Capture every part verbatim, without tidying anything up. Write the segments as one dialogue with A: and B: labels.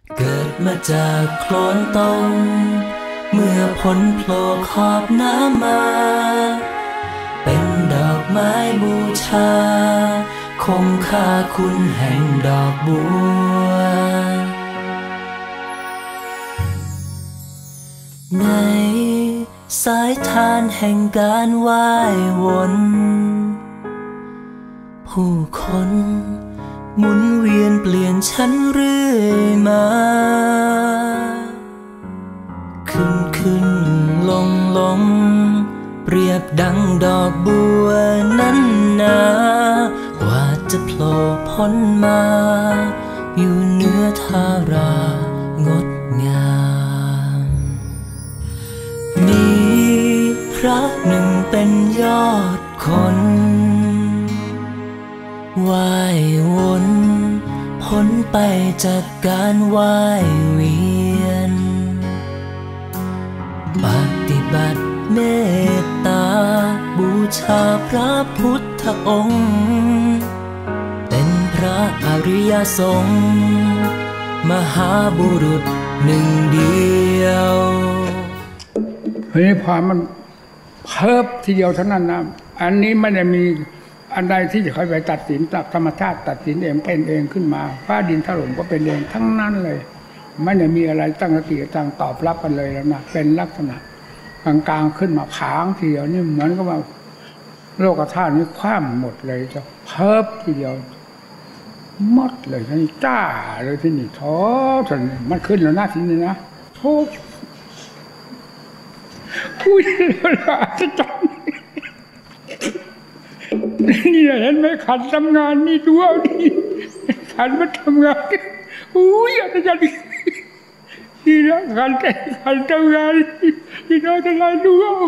A: เกิดมาจากโคลนตมเมื่อพ้นโผล่ขอบน้ำมาเป็นดอกไม้บูชาคงค่าคุณแห่งดอกบัวในสายทานแห่งการว่ายวนผู้คนหมุนเวียนเปลี่ยนฉันเรื่อยมาขึ้นขึ้นลงลงเปรียบดังดอกบัวนั้นนาว่าจะโผล่พ้นมาอยู่เนื้อทารางดงามมีพระหนึ่งเป็นยอดคนว่ายวนพ้นไปจากการว่ายเวียนปฏิบัติเมตตาบูชาพระพุทธองค์เป็นพระอริยสงฆ์มหาบุรุษหนึ่งเดียว
B: เฮ้ยพอมันเพิ่มทีเดียวเท่านั้นนะอันนี้ไม่ได้มีอันใดที่จะคอยไปตัดสินจากธรรมชาติตัดสินเองเป็นเองขึ้นมาฟ้าดินถล่มก็เป็นเองทั้งนั้นเลยไม่ได้มีอะไรตั้งสติตั้งตอบรับกันเลยแล้วนะเป็นลักษณะกลางๆขึ้นมาผางทีเดียวนี่เหมือนกับว่าโลกธาตุนี้คว่ำหมดเลยจะเพิ่มทีเดียวหมดเลยนี่จ้าเลยที่นี่ท้อจนมันขึ้นแล้วหน้าที่นี่นะโทษคุยแล้วจะจำนี่เห็นไหมขันทำงานนี่ดูเอาดิขันมันทำงานอุ้ยอาจารย์นี่นะขันขันทำงานพี่น้องทั้งหลายดูเอา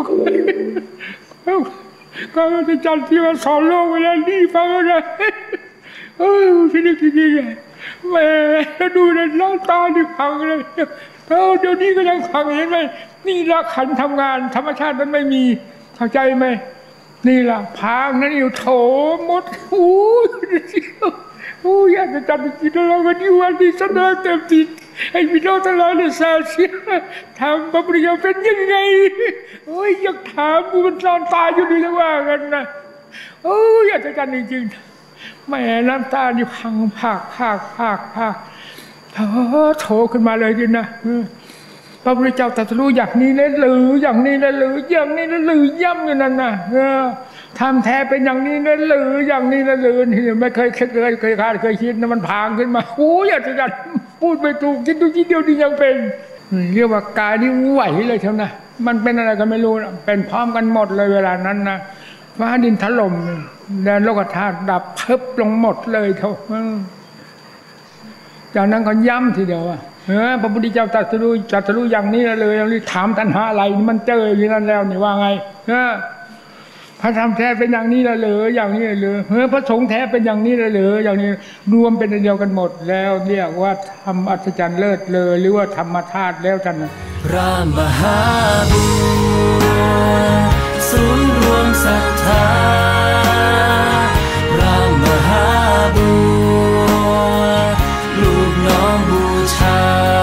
B: ก็อาจารย์ที่มาสอนโลกเวลานี่ฟังอะไรเออพี่นึกดีๆเลยแม่ดูในน้ำตาที่พังเลยเออเดี๋ยวนี้ก็ยังพังเห็นไหมนี่ละขันทำงานธรรมชาติมันไม่มีเข้าใจไหมนี่ล่ะพางนั่นอยู่โถมดอู้อู้อยากจะจับกินเราวันนี้วันนี้เสนอเต็มที่ให้พี่น้องทั้งหลายเนี่ยทราบเสียทำบัพริยาเป็นยังไงโอ้ยอยากถามกูมันนอนตายอยู่นี่แล้วว่ากันนะโอ้ยอยากจะจับจริงๆแม่น้ำตานี่พังภาคภาคภาคภาคโถขึ้นมาเลยจริงนะพระพุทธเจ้าตรัสรู้อย่างนี้เลยหรืออย่างนี้เลยหรืออย่างนี้เลยหรือย่ำอยู่นั่นน่ะเออทำแท้เป็นอย่างนี้เลยหรืออย่างนี้เลยหรือนี่ไม่เคยเคยเคยคาดเคยคิดนะมันพางขึ้นมาโอ้ยอยากจะพูดไปถูกคิดดูคิดเดียวดียังเป็นเรียกว่ากายนี่ไหวเลยเท่านั้นมันเป็นอะไรก็ไม่รู้เป็นพร้อมกันหมดเลยเวลานั้นนะฟ้าดินถล่มแดนโลกธาตุดับเพิบลงหมดเลยเท่าจากนั้นก็ย้ำทีเดียวว่าเออพระพุทธเจ้าตรัสรู้ตรัสรู้อย่างนี้เลยอย่างนี้ถามตัณหาอะไรมันเจออย่างนั้นแล้วนี่ว่าไงเออพระธรรมแท้เป็นอย่างนี้เลยหรืออย่างนี้เลยเออพระสงฆ์แท้เป็นอย่างนี้เลยหรืออย่างนี้รวมเป็นเดียวกันหมดแล้วเรียกว่าธรรมอัศจรรย์เลิศเลยหรือว่าธรรมธาตุแล้วท่าน
A: พระมหาบุญศูนย์รวมศรัทธาพระมหาบุญลูกน้องบูชา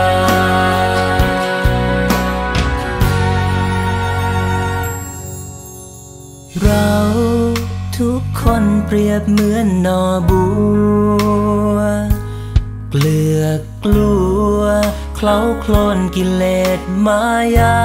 A: เราทุกคนเปรียบเหมือนหน่อบัวเกลือกกลัวเคล้าโคลนกิเลสมายา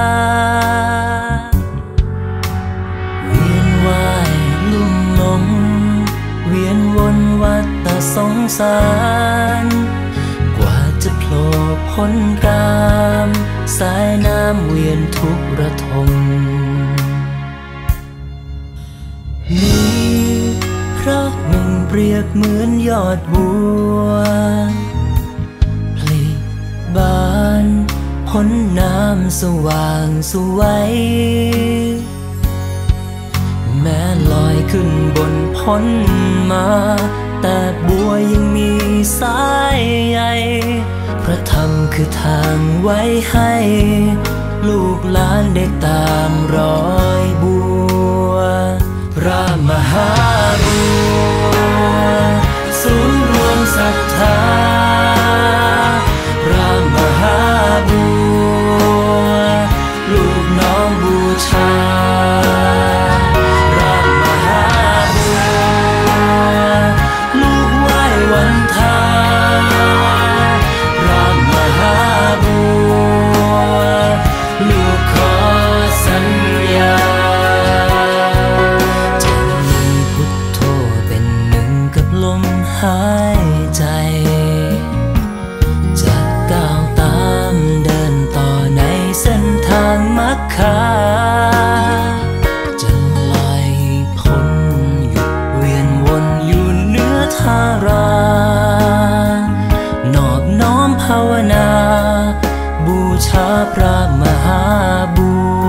A: เวียนว่ายลุ่มหลงเวียนวนวัฏสงสารกว่าจะโผล่พ้นกามสายน้ำเวียนทุกระทมมีพระหนึ่งเปรียบเหมือนยอดบัวผลิบานพ้นน้ำสว่างสวัยแม้ลอยขึ้นบนพ้นมาแต่บัวยังมีสายใยพระธรรมคือทางไว้ให้ลูกหลานได้ตามรอยบัวพระมหาบุญศูนย์รวมศรัทธาพระคาจะลอยพ้นหยุดเวียนวนอยู่เนื้อทารานอบน้อมภาวนาบูชาพระมหาบุตร